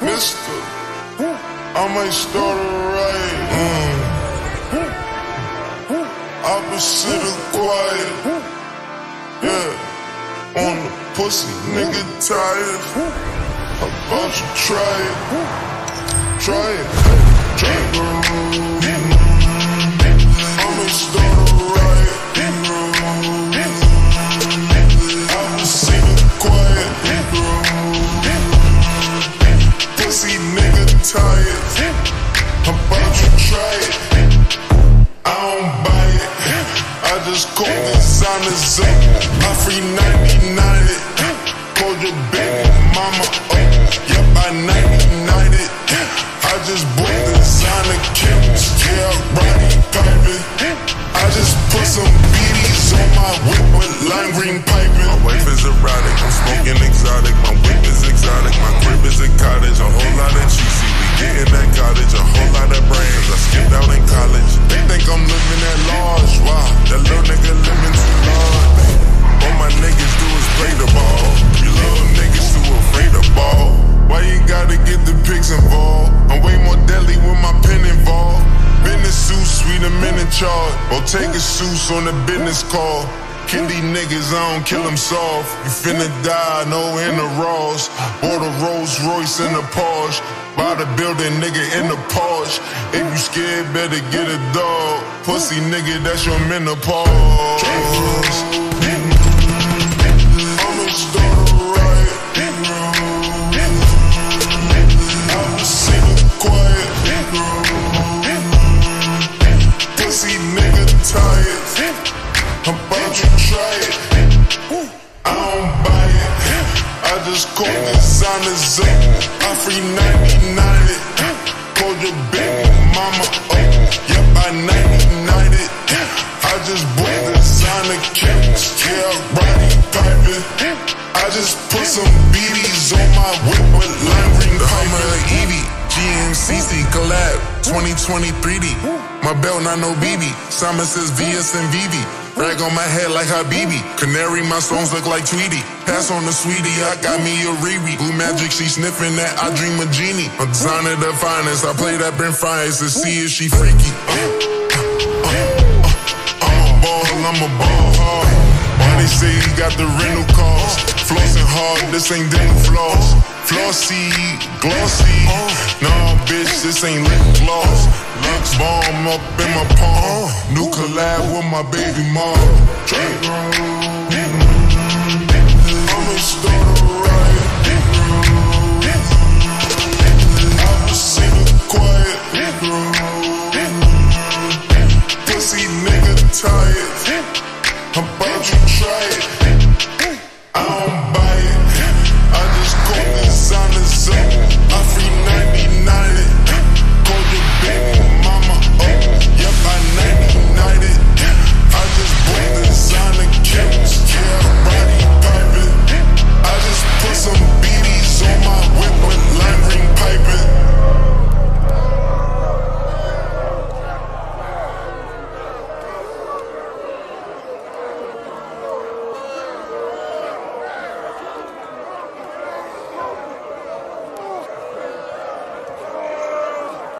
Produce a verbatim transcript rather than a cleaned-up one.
Mister, I might start a riot. Mm. Opposite of quiet. Yeah, on the pussy, nigga tired. About you try it, try it, try it, girl. I'ma start a riot. Opposite of quiet. Pussy nigga tired. About you try it. I don't buy it. I just call designers up. I free ninety-nine it. Call your baby mama up. Yep, I ninety-nine it. I just bought designer killers. Yeah, Roddy piping. I just put some B Ds on my whip with lime green piping. My wife is erotic, I'm smoking exotic. My whip is exotic, my crib is a cottage. A whole lot of cheesy, we getting that cottage. A whole lot of brains, I skipped out in college. They think I'm living at large. Wow, That little nigga living too large. All my niggas do is play the ball. You little niggas too afraid to ball. why you gotta get the pics involved? I'm way more deadly with my pen involved. Business suits, we the men in charge. Or take a suits on the business call. Kill these niggas, I don't kill them soft. You finna die, no in the Ross. Bought a Rolls Royce in the Porsche. Buy the building, nigga, in the Porsche. If you scared, better get a dog. Pussy nigga, that's your menopause. I'ma start a riot. I'ma sit quiet. Pussy nigga tired. About you try it. I don't buy it. I just call designers up. I free ninety-nine it. Call your baby mama up. Yep, I ninety-nine it. I just bought designer killers. Yeah, Roddy piping. I just put some B Ds on my whip with lime green piping. Evie, G M C C collab, twenty twenty-three D. My belt not no B B. Simon says V S and V V. Rag on my head like Habibi. Canary, my songs look like Tweety. Pass on the sweetie, I got me a Riri. Blue magic, she sniffing that, I dream a genie. A designer the finest, I play that Brent Fries to see if she freaky. Uh, uh, uh, I'm a ball, I'm a ball hard. Why they say he got the rental cars? Flossing hard, this ain't dental floss. Flossy, glossy. Nah, bitch, this ain't lip gloss. Lux bomb up in my palm. New collab with my baby mom. I'ma start